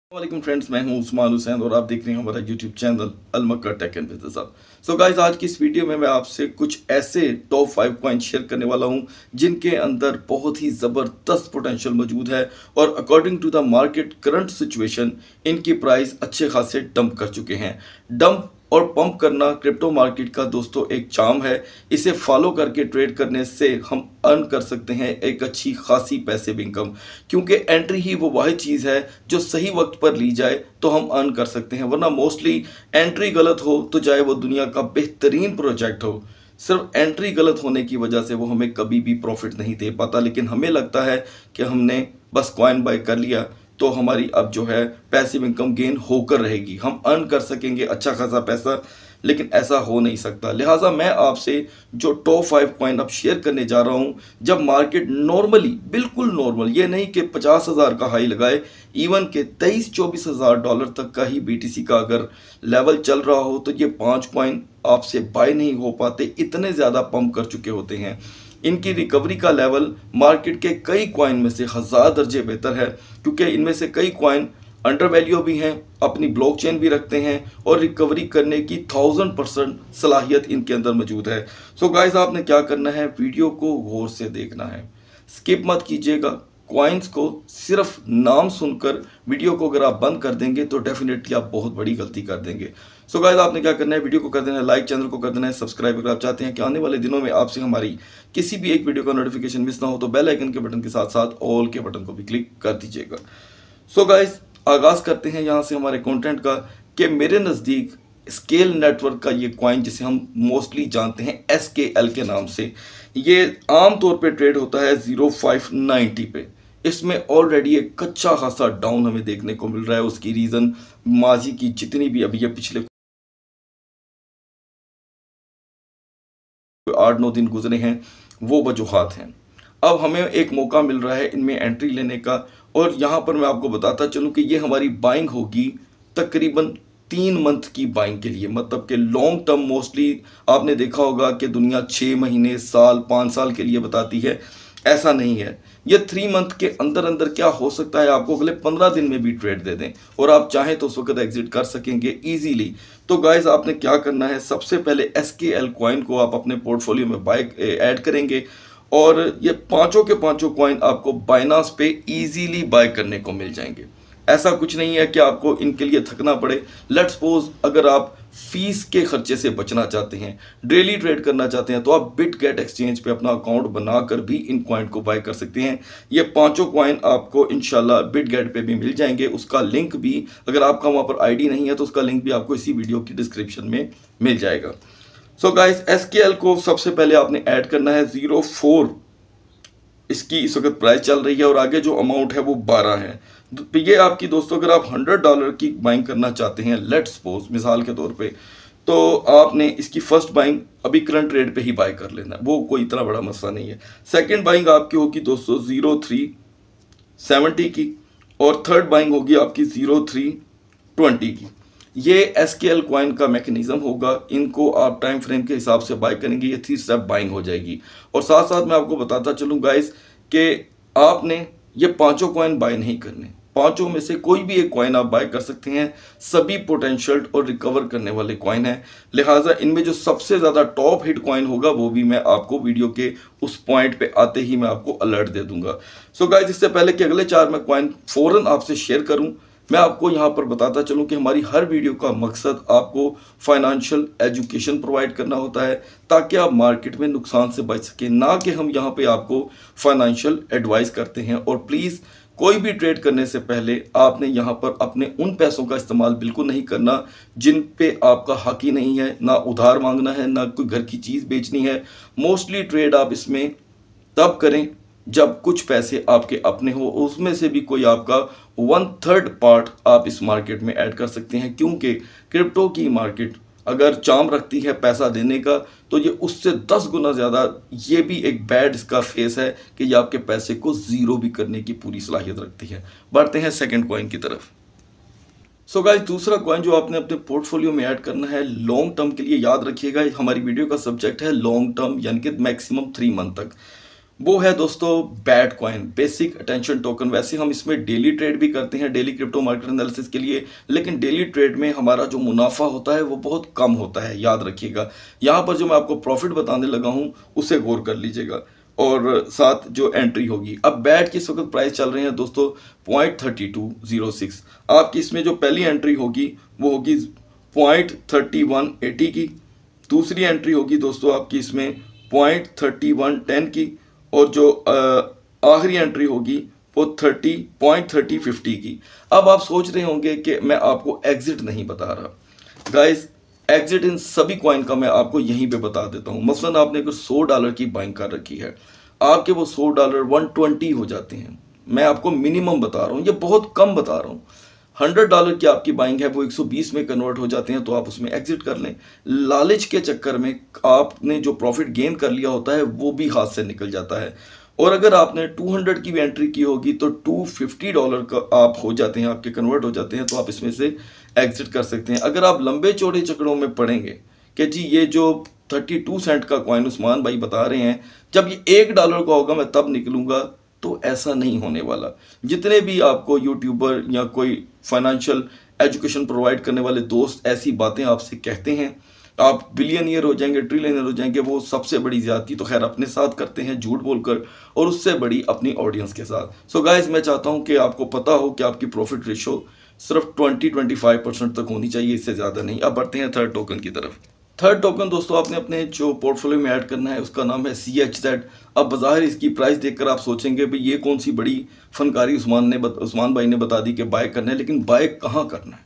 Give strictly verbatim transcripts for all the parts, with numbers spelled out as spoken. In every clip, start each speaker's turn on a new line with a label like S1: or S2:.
S1: वालेकुम फ्रेंड्स, मैं हूं उस्मान हुसैन और आप देख रहे हैं हमारा YouTube channel Al Makkah tech and business hub. So guys, आज की इस वीडियो में मैं आपसे कुछ ऐसे टॉप फाइव कॉइन शेयर करने वाला हूं जिनके अंदर बहुत ही ज़बरदस्त पोटेंशियल मौजूद है और according to the market current situation इनकी प्राइस अच्छे खासे डंप कर चुके हैं। डंप और पंप करना क्रिप्टो मार्केट का दोस्तों एक चार्म है। इसे फॉलो करके ट्रेड करने से हम अर्न कर सकते हैं एक अच्छी खासी पैसिव इनकम, क्योंकि एंट्री ही वो वाहिद चीज़ है जो सही वक्त पर ली जाए तो हम अर्न कर सकते हैं। वरना मोस्टली एंट्री गलत हो तो चाहे वो दुनिया का बेहतरीन प्रोजेक्ट हो, सिर्फ एंट्री गलत होने की वजह से वो हमें कभी भी प्रॉफिट नहीं दे पाता। लेकिन हमें लगता है कि हमने बस कॉइन बाय कर लिया तो हमारी अब जो है पैसिव इनकम गेन होकर रहेगी, हम अर्न कर सकेंगे अच्छा खासा पैसा, लेकिन ऐसा हो नहीं सकता। लिहाजा मैं आपसे जो टॉप फाइव कॉइन अब शेयर करने जा रहा हूँ, जब मार्केट नॉर्मली, बिल्कुल नॉर्मल, ये नहीं कि पचास हज़ार का हाई लगाए, इवन के तेईस चौबीस हज़ार डॉलर तक का ही बीटीसी का अगर लेवल चल रहा हो तो ये पाँच कॉइन आपसे बाय नहीं हो पाते, इतने ज़्यादा पंप कर चुके होते हैं। इनकी रिकवरी का लेवल मार्केट के कई कॉइन में से हज़ार दर्जे बेहतर है, क्योंकि इनमें से कई कॉइन अंडर वैल्यू भी हैं, अपनी ब्लॉकचेन भी रखते हैं और रिकवरी करने की थाउजेंड परसेंट सलाहियत इनके अंदर मौजूद है। सो गाइस, आपने क्या करना है, वीडियो को गौर से देखना है, स्किप मत कीजिएगा। कॉइन्स को सिर्फ नाम सुनकर वीडियो को अगर आप बंद कर देंगे तो डेफिनेटली आप बहुत बड़ी गलती कर देंगे। सो गाइस, आपने क्या करना है, वीडियो को कर देना है लाइक, चैनल को कर देना है सब्सक्राइब। अगर आप चाहते हैं कि आने वाले दिनों में आपसे हमारी किसी भी एक वीडियो का नोटिफिकेशन मिस ना हो तो बेल आइकन के बटन के साथ साथ ऑल के बटन को भी क्लिक कर दीजिएगा। सो गाइस, आगाज करते हैं यहाँ से हमारे कंटेंट का कि मेरे नज़दीक स्केल नेटवर्क का ये कॉइन, जिसे हम मोस्टली जानते हैं एस के एल के नाम से, ये आमतौर पे ट्रेड होता है ज़ीरो फाइव नाइन्टी पे। इसमें ऑलरेडी एक कच्चा खासा डाउन हमें देखने को मिल रहा है। उसकी रीज़न माजी की जितनी भी अभी ये पिछले आठ नौ दिन गुजरे हैं वो वजूहात हैं। अब हमें एक मौका मिल रहा है इनमें एंट्री लेने का, और यहाँ पर मैं आपको बताता चलूँ कि ये हमारी बाइंग होगी तकरीबन तीन मंथ की बाइंग के लिए, मतलब कि लॉन्ग टर्म। मोस्टली आपने देखा होगा कि दुनिया छः महीने, साल, पाँच साल के लिए बताती है, ऐसा नहीं है। ये थ्री मंथ के अंदर अंदर क्या हो सकता है, आपको अगले पंद्रह दिन में भी ट्रेड दे दें और आप चाहें तो उस वक्त एग्जिट कर सकेंगे ईजीली। तो गाइज, आपने क्या करना है, सबसे पहले एस के एल कॉइन को आप अपने पोर्टफोलियो में बाय ऐड करेंगे और ये पांचों के पांचों कॉइन आपको बाइनांस पे इजीली बाय करने को मिल जाएंगे। ऐसा कुछ नहीं है कि आपको इनके लिए थकना पड़े। लेट्स सपोज अगर आप फीस के खर्चे से बचना चाहते हैं, डेली ट्रेड करना चाहते हैं, तो आप बिटगेट एक्सचेंज पे अपना अकाउंट बनाकर भी इन कॉइन को बाय कर सकते हैं। ये पांचों कॉइन आपको इंशाल्लाह बिटगेट पे भी मिल जाएंगे। उसका लिंक भी, अगर आपका वहां पर आईडी नहीं है तो उसका लिंक भी आपको इसी वीडियो की डिस्क्रिप्शन में मिल जाएगा। So guys, S K L को सबसे पहले आपने ऐड करना है। ज़ीरो फोर इसकी इस वक्त प्राइस चल रही है और आगे जो अमाउंट है वो बारह है। तो ये आपकी दोस्तों, अगर आप हंड्रेड डॉलर की बाइंग करना चाहते हैं, लेट्स सपोज मिसाल के तौर पे, तो आपने इसकी फर्स्ट बाइंग अभी करंट रेट पे ही बाय कर लेना है, वो कोई इतना बड़ा मसला नहीं है। सेकंड बाइंग आपकी होगी दोस्तों ज़ीरो थ्री सेवेंटी की, और थर्ड बाइंग होगी आपकी ज़ीरो थ्री ट्वेंटी की। ये एस के एल कॉइन का मैकेनिज्म होगा, इनको आप टाइम फ्रेम के हिसाब से बाय करेंगे, ये थ्री स्टेप बाइंग हो जाएगी। और साथ साथ मैं आपको बताता चलूँ गाइस कि आपने ये पांचों कॉइन बाय नहीं करने, पांचों में से कोई भी एक कॉइन आप बाय कर सकते हैं। सभी पोटेंशियल और रिकवर करने वाले कॉइन हैं, लिहाजा इनमें जो सबसे ज़्यादा टॉप हिट कॉइन होगा वो भी मैं आपको वीडियो के उस पॉइंट पे आते ही मैं आपको अलर्ट दे दूंगा। सो गाइस, इससे पहले कि अगले चार मैं कॉइन फ़ौरन आपसे शेयर करूं, मैं आपको यहाँ पर बताता चलूँ कि हमारी हर वीडियो का मकसद आपको फाइनेंशियल एजुकेशन प्रोवाइड करना होता है, ताकि आप मार्केट में नुकसान से बच सकें, ना कि हम यहाँ पे आपको फाइनेंशियल एडवाइस करते हैं। और प्लीज़, कोई भी ट्रेड करने से पहले आपने यहाँ पर अपने उन पैसों का इस्तेमाल बिल्कुल नहीं करना जिन पे आपका हक ही नहीं है, ना उधार मांगना है, ना कोई घर की चीज़ बेचनी है। मोस्टली ट्रेड आप इसमें तब करें जब कुछ पैसे आपके अपने हो, उसमें से भी कोई आपका वन थर्ड पार्ट आप इस मार्केट में ऐड कर सकते हैं, क्योंकि क्रिप्टो की मार्केट अगर चाम रखती है पैसा देने का तो ये उससे दस गुना ज़्यादा, ये भी एक बैड इसका फेस है कि ये आपके पैसे को ज़ीरो भी करने की पूरी सलाहियत रखती है। बढ़ते हैं सेकंड कॉइन की तरफ। सो गाइस, दूसरा कॉइन जो आपने अपने पोर्टफोलियो में ऐड करना है लॉन्ग टर्म के लिए, याद रखिएगा हमारी वीडियो का सब्जेक्ट है लॉन्ग टर्म, यानी कि मैक्सिमम थ्री मंथ तक। वो है दोस्तों BAT coin, basic attention token. वैसे हम इसमें डेली ट्रेड भी करते हैं डेली क्रिप्टो मार्केट एनालिसिस के लिए, लेकिन डेली ट्रेड में हमारा जो मुनाफा होता है वो बहुत कम होता है, याद रखिएगा। यहाँ पर जो मैं आपको प्रॉफिट बताने लगा हूँ उसे गौर कर लीजिएगा, और साथ जो एंट्री होगी। अब बैट की इस वक्त प्राइस चल रहे हैं दोस्तों point thirty two zero six. आपकी इसमें जो पहली एंट्री होगी वो होगी पॉइंट थर्टी वन एटी की, दूसरी एंट्री होगी दोस्तों आपकी इसमें पॉइंट थर्टी वन टेन की, और जो आखिरी एंट्री होगी वो थर्टी पॉइंट थर्टी फिफ्टी की। अब आप सोच रहे होंगे कि मैं आपको एग्जिट नहीं बता रहा। गाइस, एग्जिट इन सभी कॉइन का मैं आपको यहीं पे बता देता हूं। मसलन आपने अगर सौ डॉलर की बाइंग कर रखी है, आपके वो सौ डॉलर वन ट्वेंटी हो जाते हैं। मैं आपको मिनिमम बता रहा हूं, ये बहुत कम बता रहा हूं। हंड्रेड डॉलर की आपकी बाइंग है वो एक सौ बीस में कन्वर्ट हो जाते हैं, तो आप उसमें एग्जिट कर लें। लालच के चक्कर में आपने जो प्रॉफिट गेन कर लिया होता है वो भी हाथ से निकल जाता है। और अगर आपने दो सौ की भी एंट्री की होगी तो दो सौ पचास डॉलर का आप हो जाते हैं, आपके कन्वर्ट हो जाते हैं, तो आप इसमें से एग्जिट कर सकते हैं। अगर आप लंबे चौड़े चक्करों में पड़ेंगे कि जी ये जो बत्तीस सेंट का कॉइन उस्मान भाई बता रहे हैं जब ये एक डॉलर का होगा मैं तब निकलूंगा, तो ऐसा नहीं होने वाला। जितने भी आपको यूट्यूबर या कोई फाइनेंशियल एजुकेशन प्रोवाइड करने वाले दोस्त ऐसी बातें आपसे कहते हैं, आप बिलियनियर हो जाएंगे, ट्रिलियनियर हो जाएंगे, वो सबसे बड़ी ज्यादती तो खैर अपने साथ करते हैं झूठ बोलकर, और उससे बड़ी अपनी ऑडियंस के साथ। सो गाइज, मैं चाहता हूं कि आपको पता हो कि आपकी प्रॉफिट रेशो सिर्फ ट्वेंटी ट्वेंटी फाइव परसेंट तक होनी चाहिए, इससे ज़्यादा नहीं। अब बढ़ते हैं थर्ड टोकन की तरफ। थर्ड टोकन दोस्तों आपने अपने जो पोर्टफोलियो में ऐड करना है उसका नाम है सी एच जेड। अब बाज़ाहिर इसकी प्राइस देखकर आप सोचेंगे भाई ये कौन सी बड़ी फनकारी उस्मान ने उस्मान भाई ने बता दी कि बाय करना है, लेकिन बाय कहाँ करना है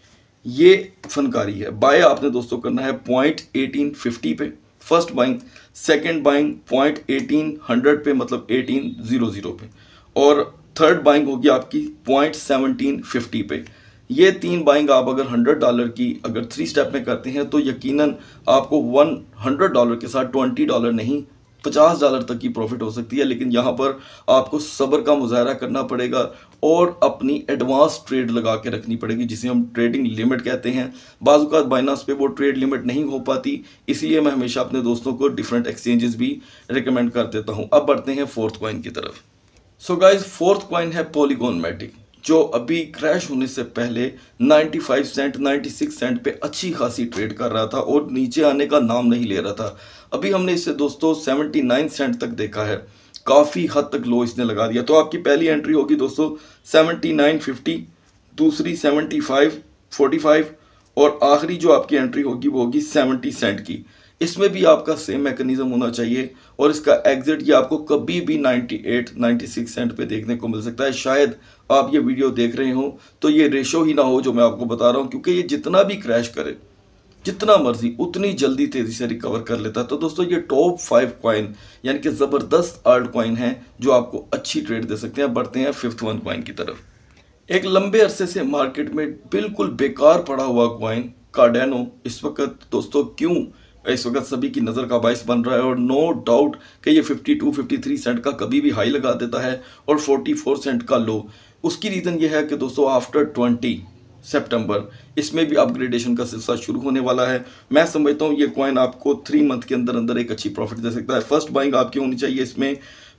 S1: ये फनकारी है। बाय आपने दोस्तों करना है पॉइंट एटीन फिफ्टी पे first buying, second buying point eighteen hundred पे मतलब एटीन जीरो जीरो पे, और थर्ड बाइंग होगी आपकी पॉइंट सेवनटीन फिफ्टी पे। ये तीन बाइंग आप अगर हंड्रेड डॉलर की अगर थ्री स्टेप में करते हैं तो यकीनन आपको वन हंड्रेड डॉलर के साथ ट्वेंटी डॉलर नहीं पचास डॉलर तक की प्रॉफिट हो सकती है। लेकिन यहाँ पर आपको सब्र का मुजाहरा करना पड़ेगा और अपनी एडवांस ट्रेड लगा के रखनी पड़ेगी, जिसे हम ट्रेडिंग लिमिट कहते हैं। बाज़ बाइनांस पे वो ट्रेड लिमिट नहीं हो पाती, इसलिए मैं हमेशा अपने दोस्तों को डिफरेंट एक्सचेंजेस भी रिकमेंड कर देता हूँ। अब बढ़ते हैं फोर्थ कॉइन की तरफ। सो गाइज, फोर्थ कॉइन है पॉलीगॉन मैटिक, जो अभी क्रैश होने से पहले पचानवे सेंट छियानवे सेंट पे अच्छी खासी ट्रेड कर रहा था और नीचे आने का नाम नहीं ले रहा था। अभी हमने इसे दोस्तों उन्यासी सेंट तक देखा है, काफ़ी हद तक लो इसने लगा दिया। तो आपकी पहली एंट्री होगी दोस्तों सेवेंटी नाइन फिफ्टी, दूसरी सेवेंटी फाइव फोर्टी फाइव, और आखिरी जो आपकी एंट्री होगी वो होगी सेवेंटी सेंट की। इसमें भी आपका सेम मैकेनिज्म होना चाहिए, और इसका एग्जिट ये आपको कभी भी अट्ठानवे छियानवे सेंट पे देखने को मिल सकता है। शायद आप ये वीडियो देख रहे हो तो ये रेशो ही ना हो जो मैं आपको बता रहा हूँ, क्योंकि ये जितना भी क्रैश करे जितना मर्जी उतनी जल्दी तेजी से रिकवर कर लेता है। तो दोस्तों ये टॉप फाइव कॉइन यानी कि ज़बरदस्त आल्ट कॉइन है जो आपको अच्छी ट्रेड दे सकते हैं। बढ़ते हैं फिफ्थ वन कॉइन की तरफ। एक लंबे अरसे से मार्केट में बिल्कुल बेकार पड़ा हुआ कॉइन कार्डेनो इस वक्त दोस्तों क्यों इस वक्त सभी की नज़र का बाइस बन रहा है, और नो डाउट कि ये बावन तिरेपन सेंट का कभी भी हाई लगा देता है और चौवालीस सेंट का लो। उसकी रीज़न ये है कि दोस्तों आफ्टर बीस सितंबर इसमें भी अपग्रेडेशन का सिलसिला शुरू होने वाला है। मैं समझता हूँ ये कॉइन आपको थ्री मंथ के अंदर अंदर एक अच्छी प्रॉफिट दे सकता है। फर्स्ट बाइंग आपकी होनी चाहिए इसमें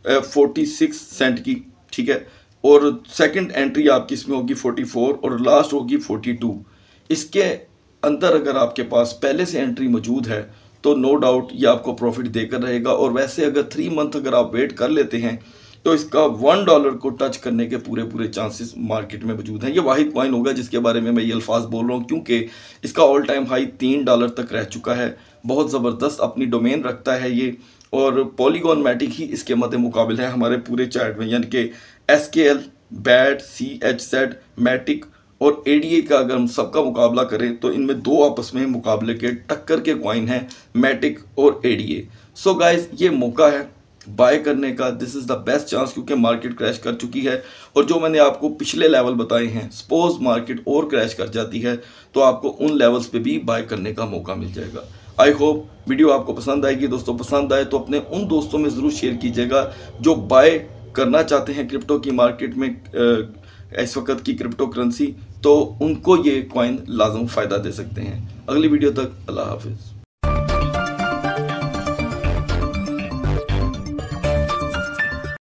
S1: छियालीस सेंट की, ठीक है, और सेकंड एंट्री आपकी इसमें होगी चौवालीस और लास्ट होगी बयालीस। इसके अंदर अगर आपके पास पहले से एंट्री मौजूद है तो नो डाउट ये आपको प्रॉफिट देकर रहेगा। और वैसे अगर थ्री मंथ अगर आप वेट कर लेते हैं तो इसका वन डॉलर को टच करने के पूरे पूरे चांसेस मार्केट में मौजूद हैं। ये वाहिद कॉइन होगा जिसके बारे में मैं ये अल्फाज बोल रहा हूँ, क्योंकि इसका ऑल टाइम हाई तीन डॉलर तक रह चुका है। बहुत ज़बरदस्त अपनी डोमेन रखता है ये, और पॉलीगॉन मैटिक ही इसके मद्दे मुकाबिल है हमारे पूरे चार्ट में, यानी कि S K L, BAT, C H Z, Matic और ए डी ए का अगर हम सबका मुकाबला करें तो इनमें दो आपस में मुकाबले के टक्कर के कॉइन हैं, मैटिक और A D A. So guys, ये मौका है बाय करने का, this is the best chance, क्योंकि मार्केट क्रैश कर चुकी है। और जो मैंने आपको पिछले लेवल बताए हैं, सपोज मार्केट और क्रैश कर जाती है तो आपको उन लेवल्स पे भी बाय करने का मौका मिल जाएगा। आई होप वीडियो आपको पसंद आएगी दोस्तों। पसंद आए तो अपने उन दोस्तों में ज़रूर शेयर कीजिएगा जो बाय करना चाहते हैं क्रिप्टो की मार्केट में इस वक्त की क्रिप्टो करेंसी, तो उनको ये कॉइन लाजम फ़ायदा दे सकते हैं। अगली वीडियो तक अल्लाह हाफिज़।